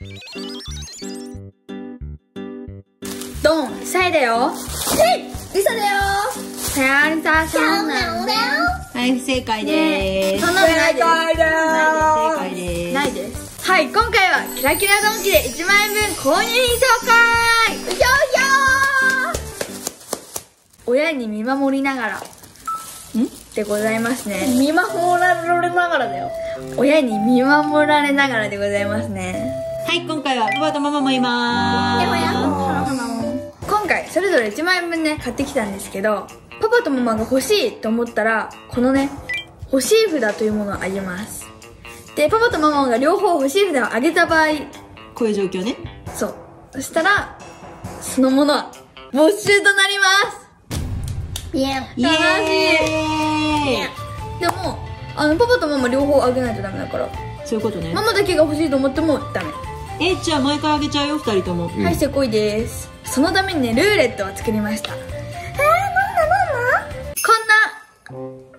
ドン、サイだよ。 リサだよ。 さやりささんなんだよ。 はい、不正解でーす。 そんなのないです。 不正解でーす。 ないです。はい、今回はキラキラドンキで1万円分購入品紹介。よいしょ親に見守りながらでございますね。 見守られながらだよ。 親に見守られながらでございますね。 はい、今回はパパとママもいまーす。 今回それぞれ1万円分ね買ってきたんですけど、パパとママが欲しいと思ったらこのね欲しい札というものをあげます。でパパとママが両方欲しい札をあげた場合、 こういう状況ね。 そう、そしたらそのものは没収となります。 イエン。 イエーイ。 でもパパとママ両方あげないとダメだから、 そういうことね。 ママだけが欲しいと思ってもダメ。 じゃあ毎回あげちゃうよ、2人とも。 はい、せこいです。そのためにねルーレットを作りました。なんだこんな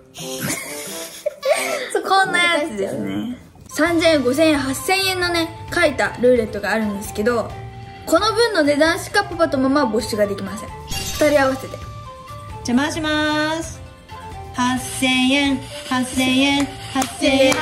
こんなやつですね。3000円、5000円、8000円のね書いたルーレットがあるんですけど、この分の値段しかパパとママは没収ができません。2人合わせてじゃあ回しまーす。8000円、8000円、8000円。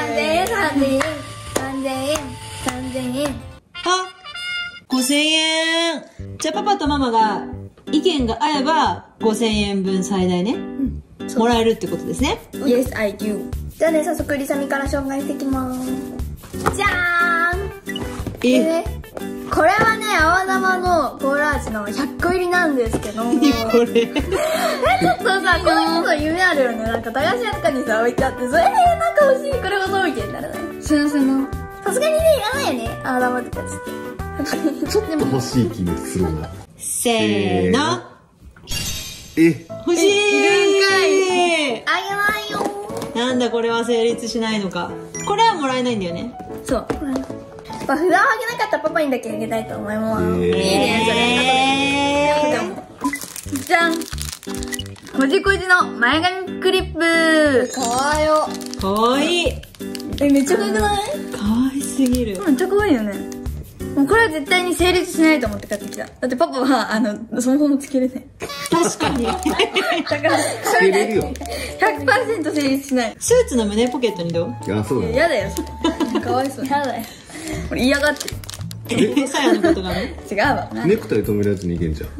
3000円。 あ、5000円。じゃあパパとママが意見が合えば5000円分最大ね、もらえるってことですね。 Yes, I do。 じゃあね、早速リサミから紹介していきます。じゃーん。でね、これはね泡玉のコーラ味の100個入りなんですけど、 これちょっとさ、この人の夢あるよね。なんか駄菓子屋とかにさ置いてあって、それでなんか欲しいこれほどみたいにならない？ そのさすがにねいらないよね、泡玉とかつってちょっと欲しい気もするな。 せーの。欲しい。 いるんかい。 あげないよ。 なんだこれは成立しないのか。これはもらえないんだよね。 そう、 札をあげなかったパパにだけあげたいと思います。 いいねそれ。じゃん、こじこじの前髪クリップ。 かわいよ。 かわいい。 めっちゃ可愛くない？ かわいすぎる。 めっちゃ可愛いよね。もうこれは絶対に成立しないと思って買ってきた。だってパパはそもそもつけれない。 確かに。 だからつけれるよ。 100% 成立しない。 スーツの胸ポケットにどう？ あ、そうだね。 やだよそれ。かわいそう。 やだよ。 これ嫌がってる。 さやのことがね。 違うわ。 ネクタイ止めるやつにいけんじゃん。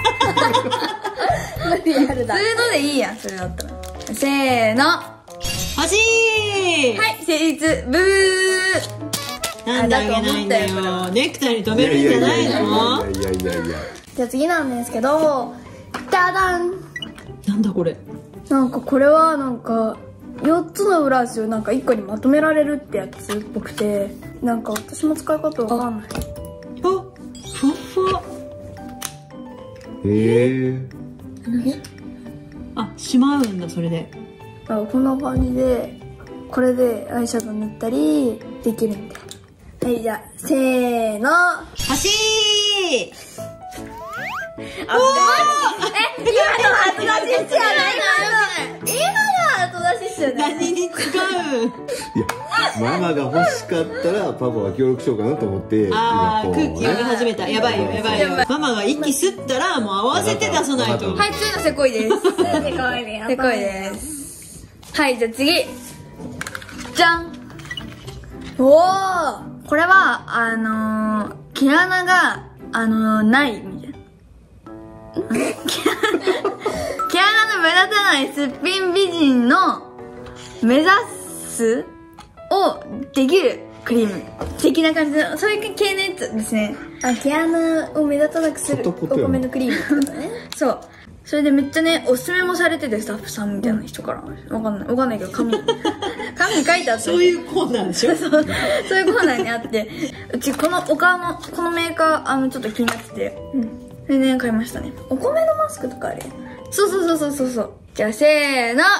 リアルだ。 普通のでいいやん、それだったら。せーの。 欲しい。 はい、成立。ブー。 なんであげないんだよ。ネクタイに留めるんじゃないの？ いや。 じゃあ次なんですけど、ダダン。 なんだこれ。 なんかこれはなんか4つのブラシをなんか1個にまとめられるってやつっぽくて、なんか私も使い方わかんない。 あ、ふわふわ。あ、しまうんだそれで。 なんかこんな感じでこれでアイシャドウ塗ったりできるみたいな。はい、じゃあせーの。 欲しい。 今の後出しっすよね。今の後出しっすよね。 何に使う？ いや、ママが欲しかったらパパは協力しようかなと思って。 ああ、 今こう空気読み始めた。やばいよやばいよ。ママが息吸ったらもう合わせて出さないと。 はい、次のせこいです。 せこいね。 せこいです。はい、じゃあ次。じゃん。 おー。 これは毛穴がないみたいな。毛穴の目立たないすっぴん美人の目指すをできるクリーム的な感じの、そういう系のやつですね。 あ、毛穴を目立たなくするお米のクリームってことね。 そう。それでめっちゃねおすすめもされてて、スタッフさんみたいな人からわかんないけど紙に書いてあって、 そういうコーナーでしょ。 そういうコーナーにあって、うちこのこのメーカーちょっと気になってて、それでね買いましたね。 お米のマスクとかあるよね。 そう。じゃあせーの。じゃ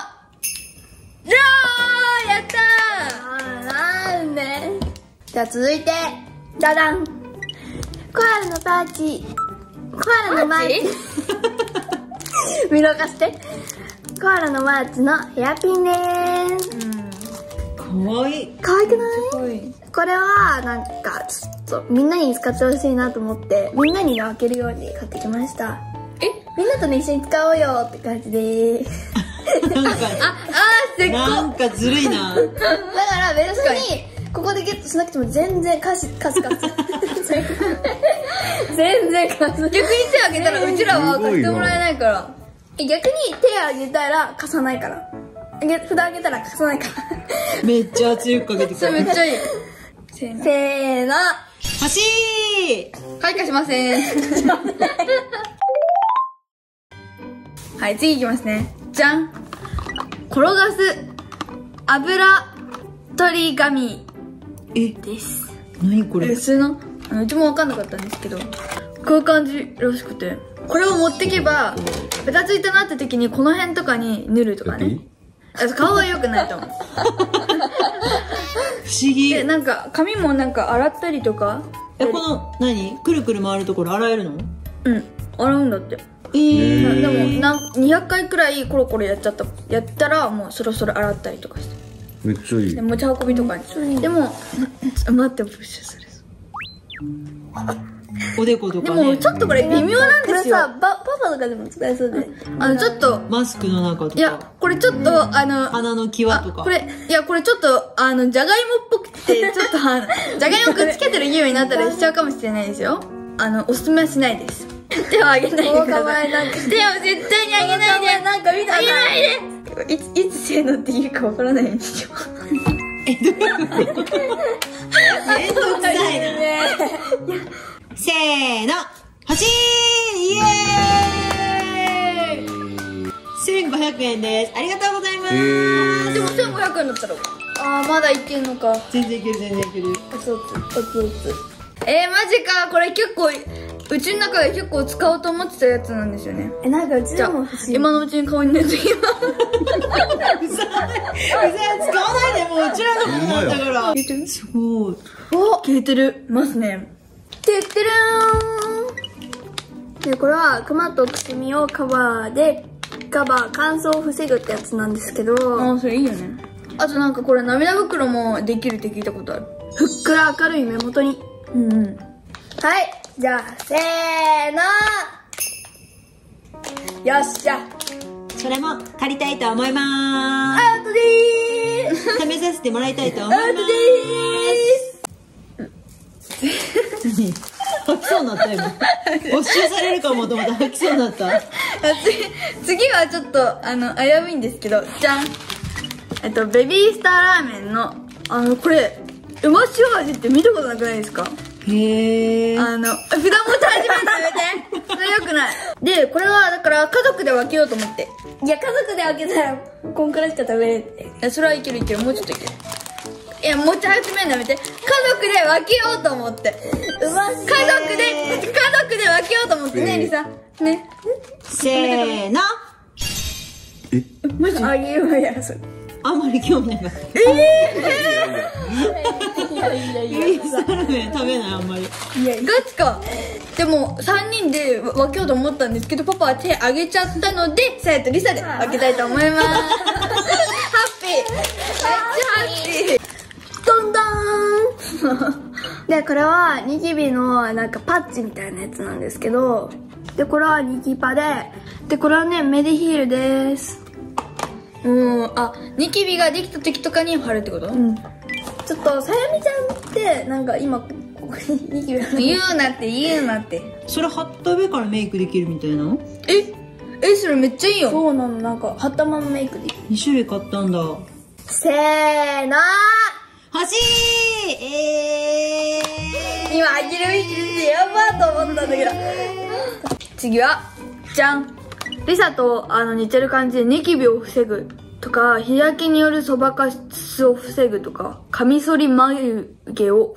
ー、やったー。 なんで。じゃあ続いてダダン。コアラのパーチ。コアラのマーチ。見逃して。コアラのマーチのヘアピンでーす。 かわいい。 かわいくない？これはなんかちっそうみんなに使ってほしいなと思ってみんなに分けるように買ってきました。みんなとね一緒に使おうよって感じでなんかせっかなんかずるいな。 だから別にここでゲットしなくても全然カス全然カス。 逆に手あげたらうちらは貸してもらえないから。 逆に手あげたら貸さないから。札あげたら貸さないから。 めっちゃ圧力かけてくそれる。 めっちゃいい。せーの。 せーの。 欲しい。 はい、貸しません。はい、次いきますね。じゃん。転がす油取り紙です。 何これ。 普通のうちも分かんなかったんですけど、こういう感じらしくて、これを持ってけばベタついたなって時にこの辺とかに塗るとかね。顔は良くないと思う。 不思議。 でなんか髪もなんか洗ったりとか。 この何くるくる回るところ洗えるの？ うん洗うんだって。でも200回くらいコロコロやったらもうそろそろ洗ったりとかして。 めっちゃいい。 で持ち運びとかに。でも待ってプッシュする。 おでことでかね。 もちょっとこれ微妙なんですよ。 これさパパとかでも使えそうで、 ちょっとマスクの中とか。 いやこれちょっと鼻の際とか。 これいやこれちょっとじゃがいもっぽくてちょっとじゃがいもくっつけてる気分になったりしちゃうかもしれないですよ。おすすめはしないです。手をあげないでください。手を絶対にあげないで。 なんか見たあげないで。いつせーのって言うかわからないんですよ。 めんどくさいな。せーの、欲しい。イエーイ。1500円です。ありがとうございます。 でも1500円だったらまだいけんのか。 全然いける、全然いける。 マジか。これ結構うちの中で結構使おうと思ってたやつなんですよね。 なんかうちじゃあでも欲しい。 今のうちに顔に塗ってきます。 うざい。使わないで、もううちらのものなんだから。すごい。 消えてるますね。 てってるーん。でこれはクマとくしみをカバー乾燥を防ぐってやつなんですけど、 それいいよね。あとなんかこれ涙袋もできるって聞いたことある。 ふっくら明るい目元に。はいじゃあせーの。よっしゃ。 それも借りたいと思いまアウトでーす。 す。試させてもらいたいと思います。 アウトで吐きそうになった今。没収されるかもと思って吐きそうになった。 次はちょっと危ういんですけど、じゃん。ベビースターラーメンのこれうま塩味って見たことなくないですか？ へー。 札持ち始めたやめて。それよくない。でこれはだから家族で分けようと思って。 いや家族で開けたらこんくらいしか食べれんって。 それはいけるもうちょっといける。いや持ち始めるのやめて。家族で分けようと思って。 うまそう。 家族で分けようと思ってね、リサ。ね。 せーの。 マジあげようやそれ。 あんまり興味ないから。ベビースターラーメン食べないあんまり。 ガチか。でも3人で分けようと思ったんですけど、パパは手あげちゃったので、さやとリサで分けたいと思います。ハッピー。めっちゃハッピー。 どんどーん。でこれはニキビのなんかパッチみたいなやつなんですけど、でこれはニキパでこれはねメディヒールです。 ニキビができた時とかに貼るってこと？ ちょっとさやみちゃんってなんか今ここにニキビが言うなって。 それ貼った上からメイクできるみたいなの？ それめっちゃいいよ。 そうなの。なんか貼ったままメイクできる。 2種類買ったんだ。 せーの。 欲しい。 今あげるべきでやばーと思ったんだけど。次はじゃん。リサと似てる感じでニキビを防ぐとか、日焼けによるそばかすを防ぐとか、カミソリ負けを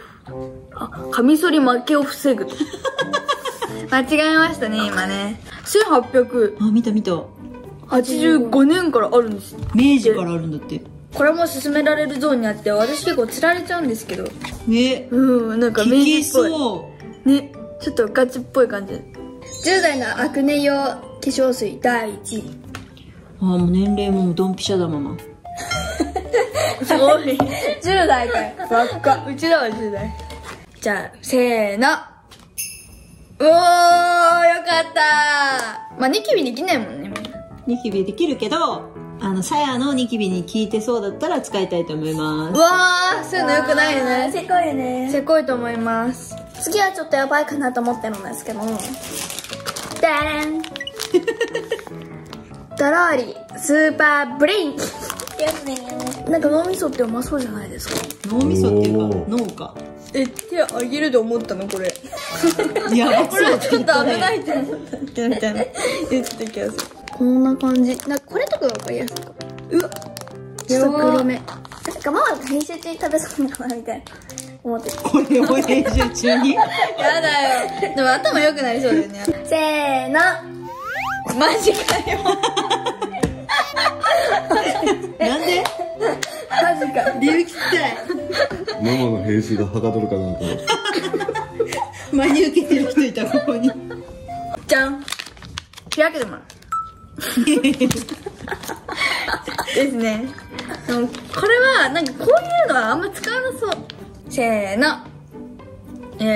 防ぐと間違えましたね今ね。1885 見た。 年からあるんです。 明治からあるんだって。 これも勧められるゾーンにあって、私結構釣られちゃうんですけど、 ね、 なんか明治っぽい効きそうね。ちょっとガチっぽい感じ。 10代のアクネ用化粧水第1位。 もう年齢もドンピシャだママ。 すごい。 10代かよ。 ばっか。うちらは10代。 じゃあ、せーの。おー、よかったー。まあ、ニキビできないもんね、みんな。 ニキビできるけど、さやのニキビに効いてそうだったら使いたいと思いまうわー、そういうのよくないよね。 せこいよね。 せこいと思います。 次はちょっとやばいかなと思ってるんですけど、ダランドローリスーパーブリンなんか脳みそってうまそうじゃないですか。 す。脳みそっていうか、脳か。 手あげると思ったのこれ。 いや、 これちょっと危ないって思ったみたいな言ってた気がする。 こんな感じ。なんかこれとかがわかりやすいか。 うわ、 ちょっと黒め。なんかママが編集中に食べそうかなみたいな思ってる。 これを編集中に。 やだよ。でも頭良くなりそうだよね。 せーの。 マジかよ。 なんでマジか。 理由聞きたい。 ママの編集がはかどるかなんか。 真に受けてる人いた、ここに。 じゃん。開けてもらう。ですね。でもこれはなんかこういうのはあんま使わなそう。せーの。 いら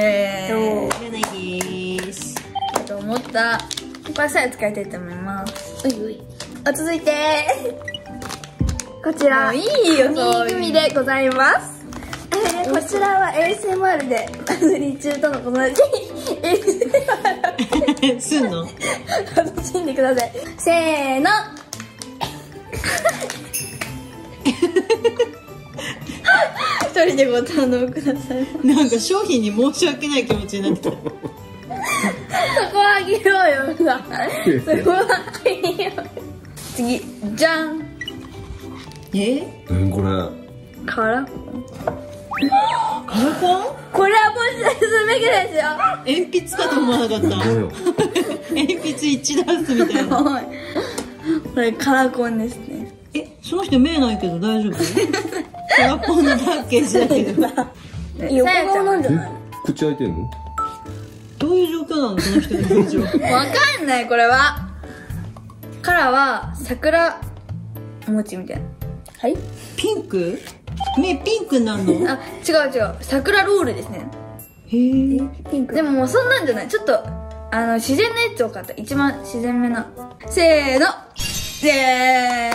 ないです。 と思った。これさえ使いたいと思います。 ういうい。続いて、こちら、 もういいよ、 耳組でございます。こちらは ASMR でバズり中とのことで、ASMR すんの楽しんでください。せーの。 一人でご堪能ください。 なんか商品に申し訳ない気持ちになってきた。 そこはあげようよ、そこはあげよう。 次、じゃん。 何これ。 カラコン。 カラコン？ これはもしすべきですよ。 鉛筆かと思わなかった。 何よ。 鉛筆1ダースみたいな。 はい。これカラコンですね。 その人見えないけど大丈夫？カラコンのパッケージだけど。 横顔なんじゃない？ 口開いてんの？ どういう状況なのその人の表情。 わかんない、これは。カラーは桜餅みたいな。 はい。 ピンク？目ピンクになるの？ あ、違う違う。桜ロールですね。 へー。 ピンク。 でももうそんなんじゃない。ちょっと、自然なやつを買った。一番自然めな。せーの。で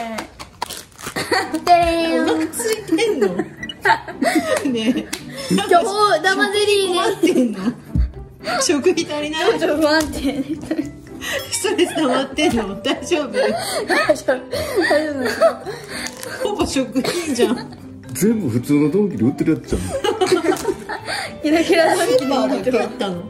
ーん。 お腹ついてんの？ねえ。 今日、ダマゼリー困ってんの？食費足りない？ ちょっと不安定。 ストレス溜まってんの？大丈夫？ 大丈夫ですか？ ほぼ食品じゃん。 全部普通のドンキで売ってるやつじゃん。 キラキラドンキでパーだ売ってる。 けあったの。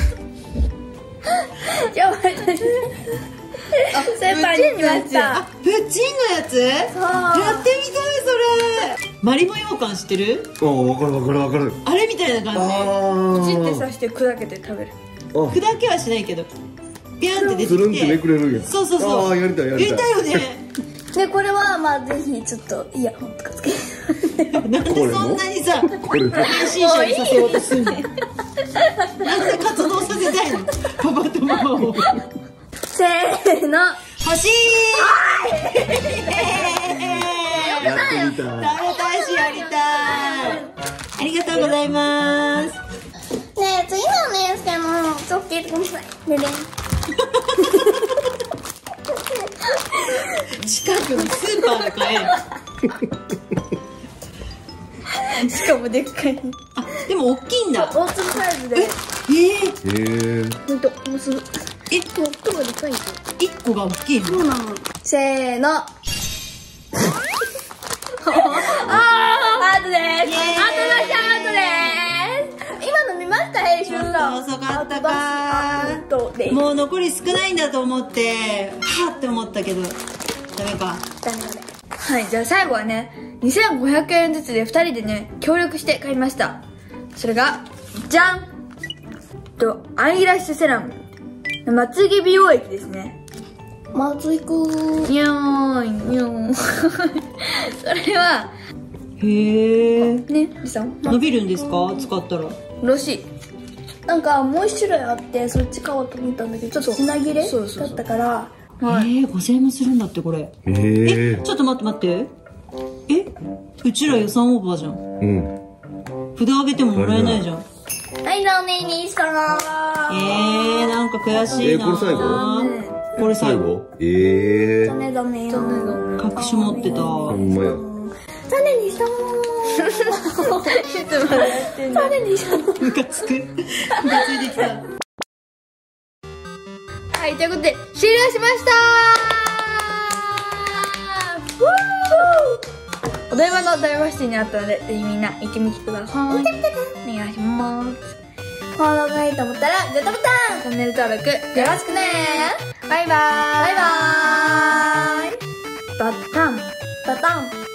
やばい。スーパーに来ました。 あ、プッチンのやつ？やってみたいそれ。マリモ羊羹知ってる？ ああ、わかるわかるわかる。 あれみたいな感ああ。 チって刺して砕けて食べる。 じ。砕けはしないけど、ピャンって出てつるんってめきて。 くれるやん。 そうそうそう。 ああ、やりたいやりたい。 やりたいよね。 で、これは、まあ、ぜひ、ちょっと、イヤホンとかつけて。 なんでそんなにさ、 これ配信者にさせようとすんの？なんで活動させたいの？パパとママを。 せーの。 欲しい。 やってみたい。 食べたいしやりたい。ありがとうございます。 ねえ、次のね、ちょっと聞いてください。でね。 近くのスーパーで買え。 しかもでっかい。 あ、でも大きいんだ。 大粒サイズで。 えへえ。 ほんと、もうすぐ。 え、 最もでかいよ。 1個が大きいの？ そうなの。せーの。 アートです。アートの人アートです。 今の見ました編集さん。 遅かったかアートで。 もう残り少ないんだと思ってはって思ったけどダメか。 ダメダメ。 はい、じゃあ最後はね、2500円ずつで2人でね、協力して買いました。それが、じゃんアイラッシュセラム。まつげ美容液ですね。 まずいくー。 にょーん、にょーん。それは、 へえ。 ね、リサン伸びるんですか？使ったら。 らしい。 なんかもう一種類あってそっち買おうと思ったんだけどちょっと品切れだそうそうそうったから 5000円もするんだってこれ。 へえ。 ちょっと待って待って。うちら予算オーバーじゃん。 うん。 札あげてももらえないじゃん。 はい、残念でした。 なんか悔しいな。 これ最後？ これ最後。 最後？ 残念残念。残念残念。 隠し持ってた。 ほんまや。 残念でした。 いつまでやってんの。 残念でした。 ムカつく。ムカついてきた。 はい、ということで終了しましたー。お台場のダイバーシティにあったので、ぜひみんな行ってみてください。お願いします。 フォローがいいと思ったらグッドボタンチャンネル登録よろしよろしくね。 く。バイバーイ。 バイバーイ。 バッタン。 バタン。